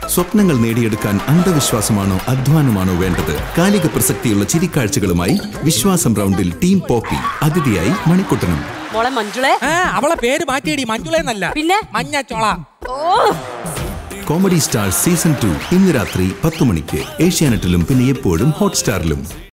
സ്വപ്നങ്ങൾ നേടിയെടുക്കാൻ അന്ധവിശ്വാസമാണോ അധ്വാനമാണോ വേണ്ടത്? കാലിക പ്രസക്തിയുള്ള ചിരിക്കാഴ്ചകളുമായി വിശ്വാസം റൗണ്ടിൽ ടീം പോപ്പി. അതിഥിയായി മണിക്കുട്ടനും. അവളെ പേര് മാറ്റിയടി, മഞ്ജുളെന്നല്ല, പിന്നെ മഞ്ഞച്ചോള. കോമഡി സ്റ്റാർ സീസൺ 2 ഇന്ന് രാത്രി 10 മണിക്ക് ഏഷ്യാനെറ്റിലും പിന്നെ എപ്പോഴും ഹോട്ട്സ്റ്റാറിലും.